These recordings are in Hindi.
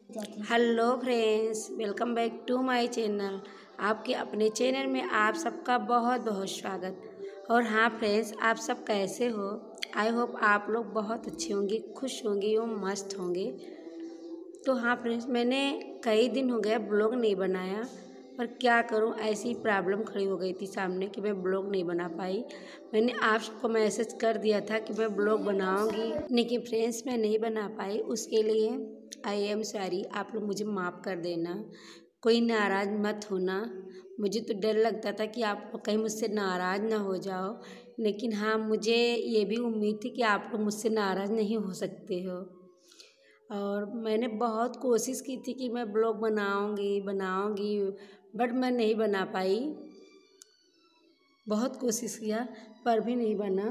Hello friends, welcome back to my channel. आपके अपने चैनल में आप सबका बहुत बहुत स्वागत। और हाँ फ्रेंड्स, आप सब कैसे हो? आई होप आप लोग बहुत अच्छे होंगे, खुश होंगे एवं मस्त होंगे। तो हाँ फ्रेंड्स, मैंने कई दिन हो गया ब्लॉग नहीं बनाया, पर क्या करूँ, ऐसी प्रॉब्लम खड़ी हो गई थी सामने कि मैं ब्लॉग नहीं बना पाई। मैंने आप सबको मैसेज कर दिया था कि मैं ब्लॉग बनाऊंगी, लेकिन फ्रेंड्स मैं नहीं बना पाई। उसके लिए आई एम सॉरी, आप लोग मुझे माफ़ कर देना, कोई नाराज़ मत होना। मुझे तो डर लगता था कि आप लोग कहीं मुझसे नाराज़ ना हो जाओ, लेकिन हाँ, मुझे ये भी उम्मीद थी कि आप लोग मुझसे नाराज़ नहीं हो सकते हो। और मैंने बहुत कोशिश की थी कि मैं ब्लॉग बनाऊंगी, बट मैं नहीं बना पाई। बहुत कोशिश किया पर भी नहीं बना।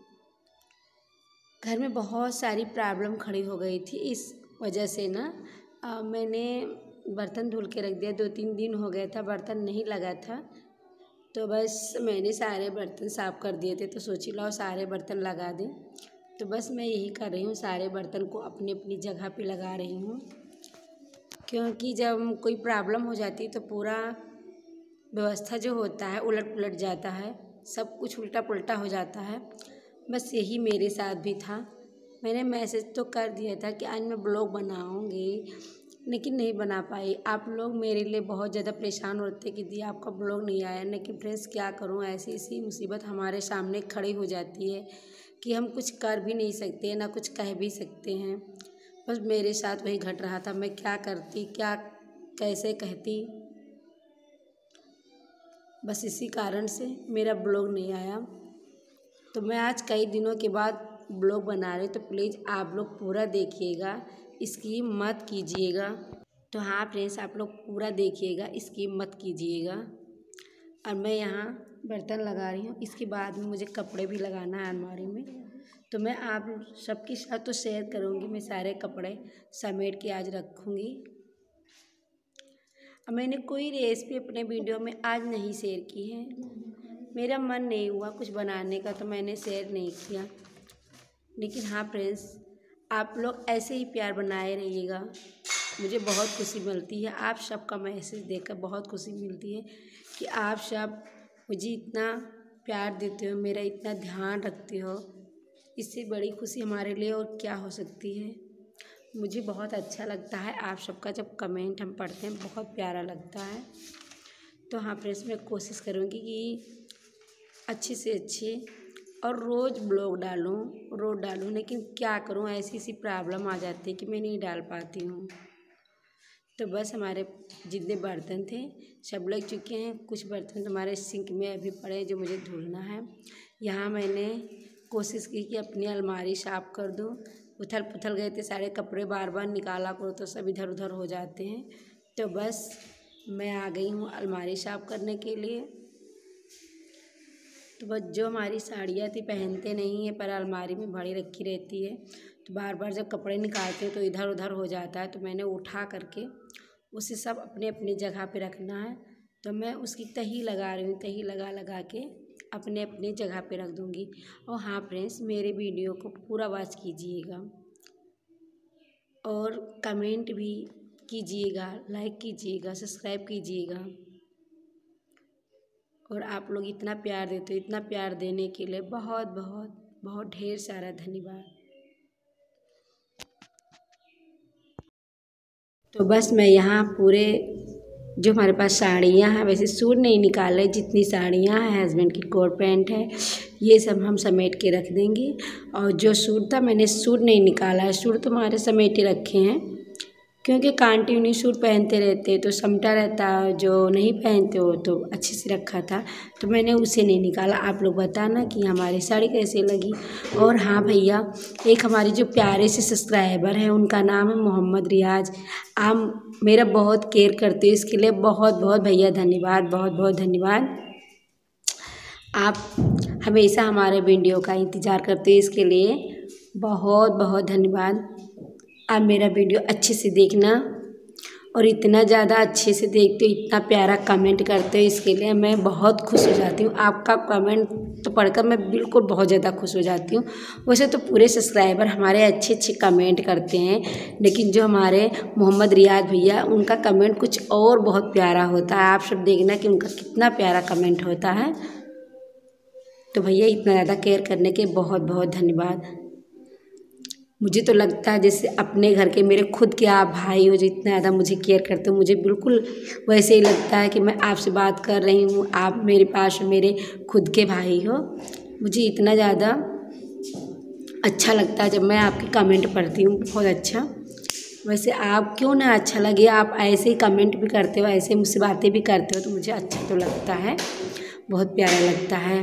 घर में बहुत सारी प्रॉब्लम खड़ी हो गई थी, इस वजह से ना मैंने बर्तन धुल के रख दिया। 2-3 दिन हो गया था बर्तन नहीं लगा था, तो बस मैंने सारे बर्तन साफ़ कर दिए थे, तो सोची लाओ सारे बर्तन लगा दें। तो बस मैं यही कर रही हूँ, सारे बर्तन को अपनी अपनी जगह पे लगा रही हूँ, क्योंकि जब कोई प्रॉब्लम हो जाती है तो पूरा व्यवस्था जो होता है उलट पुलट जाता है, सब कुछ उल्टा पुल्टा हो जाता है। बस यही मेरे साथ भी था। मैंने मैसेज तो कर दिया था कि आज मैं ब्लॉग बनाऊंगी, लेकिन नहीं बना पाई। आप लोग मेरे लिए बहुत ज़्यादा परेशान होते कि दी आपका ब्लॉग नहीं आया, लेकिन फ्रेंड्स क्या करूं, ऐसी ऐसी मुसीबत हमारे सामने खड़ी हो जाती है कि हम कुछ कर भी नहीं सकते, ना कुछ कह भी सकते हैं। बस मेरे साथ वही घट रहा था। मैं क्या करती, क्या कैसे कहती, बस इसी कारण से मेरा ब्लॉग नहीं आया। तो मैं आज कई दिनों के बाद ब्लॉग बना रही हूँ, तो प्लीज़ आप लोग पूरा देखिएगा, स्किप मत कीजिएगा। तो हाँ फ्रेंड्स, आप लोग पूरा देखिएगा, स्किप मत कीजिएगा। और मैं यहाँ बर्तन लगा रही हूँ, इसके बाद में मुझे कपड़े भी लगाना है अलमारी में। तो मैं आप सबके साथ तो शेयर करूँगी, मैं सारे कपड़े समेट के आज रखूँगी। मैंने कोई रेसिपी अपने वीडियो में आज नहीं शेयर की है, मेरा मन नहीं हुआ कुछ बनाने का, तो मैंने शेयर नहीं किया। लेकिन हाँ फ्रेंड्स, आप लोग ऐसे ही प्यार बनाए रहिएगा, मुझे बहुत खुशी मिलती है। आप सबका मैसेज देखकर बहुत खुशी मिलती है कि आप सब मुझे इतना प्यार देते हो, मेरा इतना ध्यान रखते हो। इससे बड़ी खुशी हमारे लिए और क्या हो सकती है। मुझे बहुत अच्छा लगता है आप सबका जब कमेंट हम पढ़ते हैं, बहुत प्यारा लगता है। तो हाँ फ्रेंड्स, मैं कोशिश करूँगी कि अच्छे से अच्छे और रोज़ ब्लॉग डालूँ, लेकिन क्या करूँ, ऐसी सी प्रॉब्लम आ जाती है कि मैं नहीं डाल पाती हूँ। तो बस हमारे जितने बर्तन थे सब लग चुके हैं, कुछ बर्तन हमारे सिंक में अभी पड़े हैं जो मुझे धुलना है। यहाँ मैंने कोशिश की कि अपनी अलमारी साफ़ कर दूँ, उथल पुथल गए थे सारे कपड़े, बार बार निकाला करो तो सब इधर उधर हो जाते हैं। तो बस मैं आ गई हूँ अलमारी साफ़ करने के लिए। तो बस जो हमारी साड़ियाँ थी पहनते नहीं है, पर अलमारी में भरी रखी रहती है, तो बार बार जब कपड़े निकालते हैं तो इधर उधर हो जाता है। तो मैंने उठा करके उसे सब अपने अपनी जगह पे रखना है। तो मैं उसकी तही लगा रही हूँ, तही लगा लगा के अपने अपने जगह पे रख दूँगी। और हाँ फ्रेंड्स, मेरे वीडियो को पूरा वॉच कीजिएगा और कमेंट भी कीजिएगा, लाइक कीजिएगा, सब्सक्राइब कीजिएगा। और आप लोग इतना प्यार देते हो, इतना प्यार देने के लिए बहुत बहुत बहुत ढेर सारा धन्यवाद। तो बस मैं यहाँ पूरे जो हमारे पास साड़ियाँ हैं, वैसे सूट नहीं निकाले, जितनी साड़ियाँ हैं, हस्बैंड की कोट पैंट है, ये सब हम समेट के रख देंगे। और जो सूट था मैंने सूट नहीं निकाला है, सूट तो हमारे समेटे रखे हैं, क्योंकि कंटिन्यू सूट पहनते रहते तो समटा रहता, जो नहीं पहनते हो तो अच्छे से रखा था, तो मैंने उसे नहीं निकाला। आप लोग बताना कि हमारी साड़ी कैसे लगी। और हाँ भैया, एक हमारे जो प्यारे से सब्सक्राइबर हैं, उनका नाम है मोहम्मद रियाज। आप मेरा बहुत केयर करते हो, इसके लिए बहुत बहुत भैया धन्यवाद, बहुत बहुत धन्यवाद। आप हमेशा हमारे वीडियो का इंतज़ार करते हो, इसके लिए बहुत बहुत धन्यवाद। आप मेरा वीडियो अच्छे से देखना और इतना ज़्यादा अच्छे से देखते हो, इतना प्यारा कमेंट करते हो, इसके लिए मैं बहुत खुश हो जाती हूँ। आपका कमेंट तो पढ़कर मैं बिल्कुल बहुत ज़्यादा खुश हो जाती हूँ। वैसे तो पूरे सब्सक्राइबर हमारे अच्छे अच्छे कमेंट करते हैं, लेकिन जो हमारे मोहम्मद रियाज भैया, उनका कमेंट कुछ और बहुत प्यारा होता है। आप सब देखना कि उनका कितना प्यारा कमेंट होता है। तो भैया इतना ज़्यादा केयर करने के बहुत बहुत धन्यवाद। मुझे तो लगता है जैसे अपने घर के मेरे खुद के आप भाई हो, जो इतना ज़्यादा मुझे केयर करते हो। मुझे बिल्कुल वैसे ही लगता है कि मैं आपसे बात कर रही हूँ, आप मेरे पास मेरे खुद के भाई हो। मुझे इतना ज़्यादा अच्छा लगता है जब मैं आपके कमेंट पढ़ती हूँ, बहुत अच्छा। वैसे आप क्यों ना अच्छा लगे, आप ऐसे ही कमेंट भी करते हो, ऐसे मुझसे बातें भी करते हो, तो मुझे अच्छा तो लगता है, बहुत प्यारा लगता है।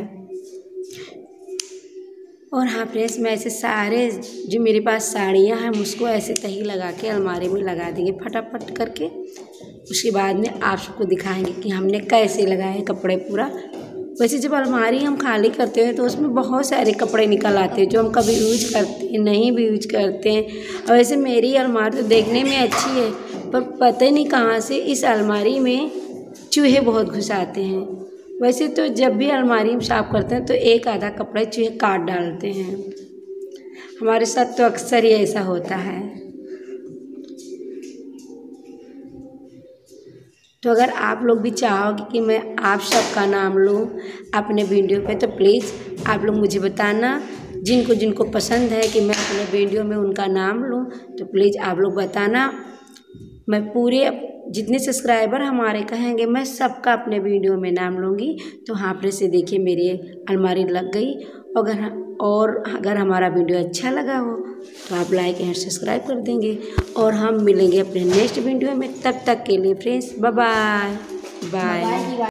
और हाँ फ्रेंड्स, मैं ऐसे सारे जो मेरे पास साड़ियाँ हैं, उसको ऐसे तही लगा के अलमारी में लगा देंगे फटाफट करके। उसके बाद में आप सबको दिखाएंगे कि हमने कैसे लगाए कपड़े पूरा। वैसे जब अलमारी हम खाली करते हैं तो उसमें बहुत सारे कपड़े निकल आते हैं जो हम कभी यूज करते हैं, नहीं भी यूज करते हैं। और वैसे मेरी अलमारी तो देखने में अच्छी है, पर पता नहीं कहाँ से इस अलमारी में चूहे बहुत घुस आते हैं। वैसे तो जब भी अलमारी में साफ़ करते हैं तो एक आधा कपड़े चूहे काट डालते हैं। हमारे साथ तो अक्सर ही ऐसा होता है। तो अगर आप लोग भी चाहोगे कि मैं आप सबका नाम लूँ अपने वीडियो पे, तो प्लीज़ आप लोग मुझे बताना। जिनको जिनको पसंद है कि मैं अपने वीडियो में उनका नाम लूँ, तो प्लीज़ आप लोग बताना। मैं पूरे जितने सब्सक्राइबर हमारे कहेंगे, मैं सबका अपने वीडियो में नाम लूँगी। तो हाँ फ्रेंड्स, से देखिए मेरी अलमारी लग गई। अगर हमारा वीडियो अच्छा लगा हो तो आप लाइक एंड सब्सक्राइब कर देंगे। और हम मिलेंगे अपने नेक्स्ट वीडियो में। तब तक के लिए फ्रेंड्स, बाय बाय बाय।